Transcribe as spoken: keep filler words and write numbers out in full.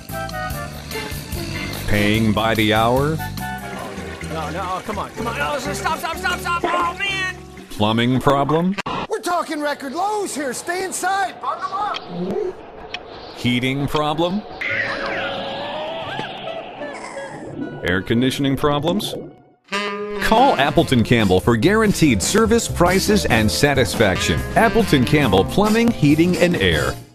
Paying by the hour? No, no, come on, come on. No, stop, stop, stop, stop. Oh, man. Plumbing problem? We're talking record lows here. Stay inside. Bundle up. Heating problem? Air conditioning problems? Call Appleton Campbell for guaranteed service, prices, and satisfaction. Appleton Campbell Plumbing, Heating, and Air.